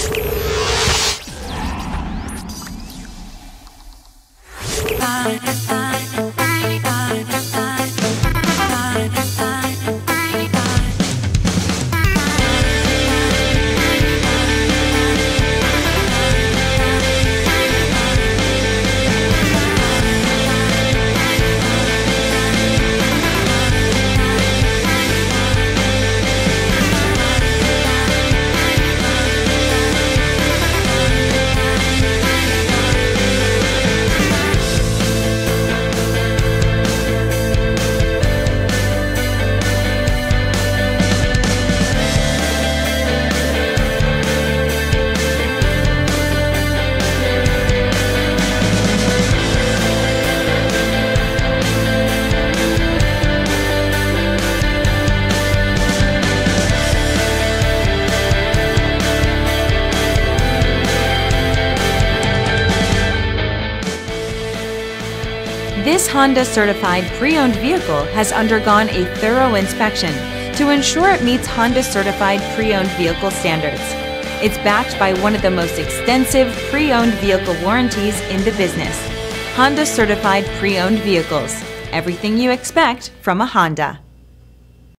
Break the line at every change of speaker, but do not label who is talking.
This Honda certified pre-owned vehicle has undergone a thorough inspection to ensure it meets Honda certified pre-owned vehicle standards. It's backed by one of the most extensive pre-owned vehicle warranties in the business. Honda certified pre-owned vehicles. Everything you expect from a Honda.